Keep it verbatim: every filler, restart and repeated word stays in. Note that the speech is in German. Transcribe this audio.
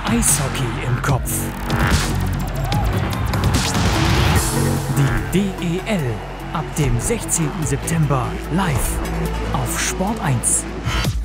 Eishockey im Kopf. Die D E L ab dem sechzehnten September live auf Sport eins.